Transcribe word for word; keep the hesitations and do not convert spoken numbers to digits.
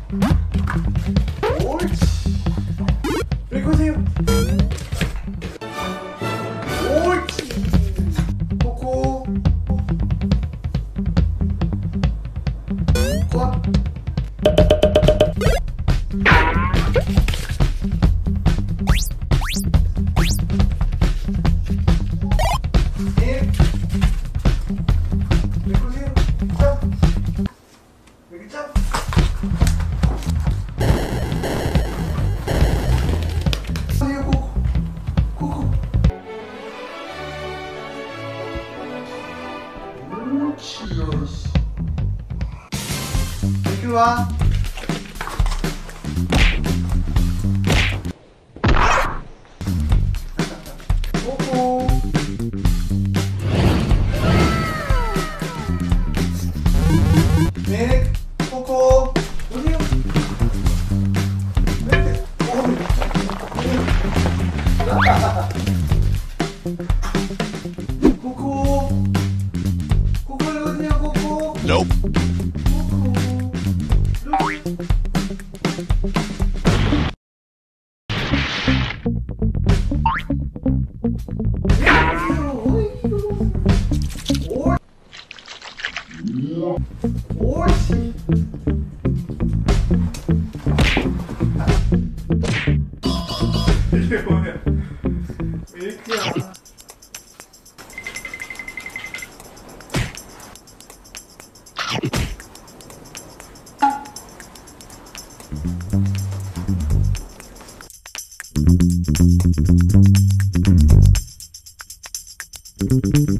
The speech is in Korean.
옳지. 여기 보세요. 옳지. 코코. 좋아. 예. 여기 보세요. 자. 여기 자. 보세요, 코코. 코코. 옳지. 이리 와. 코코. 네, 코코. 오세요. 네. 오. 코코. 코코 여기 오세요, 코코. Nope. 옳지. 이게 뭐야? 왜 이렇게야? Thank you.